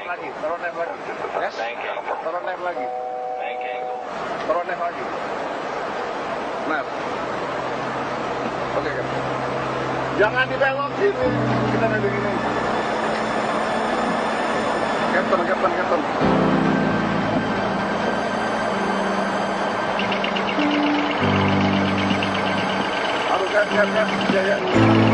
lagi. Taruh left lagi. Yes. Taruh left lagi. Taruh left lagi. Nah. Oke kan. Jangan dibelok sini. Kita ada begini. Captain. Aduh, gas. Ya.